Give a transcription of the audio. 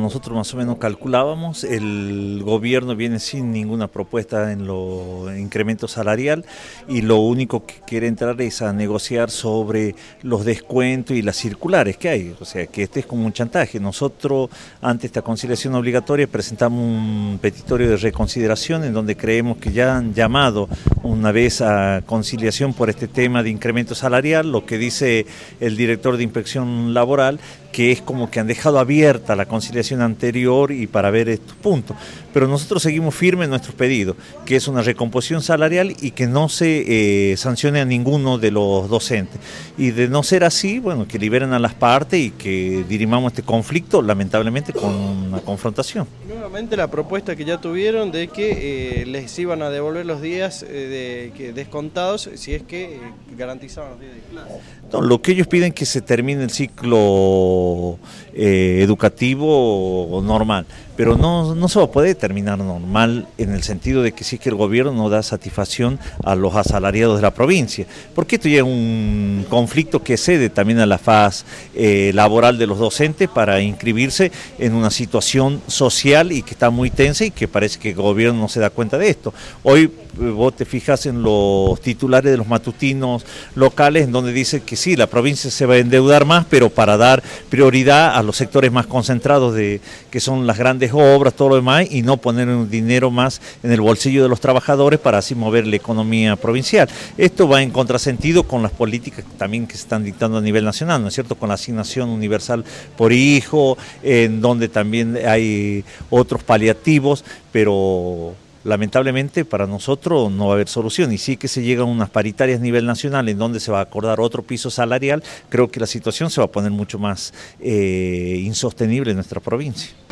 nosotros más o menos calculábamos, el gobierno viene sin ninguna propuesta en lo incremento salarial y lo único que quiere entrar es a negociar sobre los descuentos y las circulares que hay, o sea que este es como un chantaje. Nosotros ante esta conciliación obligatoria presentamos un petitorio de reconsideración en donde creemos que ya han llamado una vez a conciliación por este tema de incremento salarial, lo que dice el director de Inspección Laboral, que es como que han dejado abierta la conciliación anterior y para ver estos puntos. Pero nosotros seguimos firmes en nuestros pedidos, que es una recomposición salarial y que no se sancione a ninguno de los docentes. Y de no ser así, bueno, que liberen a las partes y que dirimamos este conflicto, lamentablemente, con una confrontación. Nuevamente la propuesta que ya tuvieron de que les iban a devolver los días descontados si es que garantizaban los días de clase. No, lo que ellos piden es que se termine el ciclo educativo normal, pero no se va a poder terminar normal en el sentido de que si es que el gobierno no da satisfacción a los asalariados de la provincia, porque esto ya es un conflicto que cede también a la faz laboral de los docentes para inscribirse en una situación social y que está muy tensa y que parece que el gobierno no se da cuenta de esto. Hoy vos te fijas en los titulares de los matutinos locales en donde dice que sí, la provincia se va a endeudar más, pero para dar prioridad a los sectores más concentrados que son las grandes obras, todo lo demás, y no poner un dinero más en el bolsillo de los trabajadores para así mover la economía provincial. Esto va en contrasentido con las políticas también que se están dictando a nivel nacional, ¿no es cierto? Con la asignación universal por hijo, en donde también hay otros paliativos, pero lamentablemente para nosotros no va a haber solución, y sí que se llegan a unas paritarias a nivel nacional en donde se va a acordar otro piso salarial, creo que la situación se va a poner mucho más insostenible en nuestra provincia.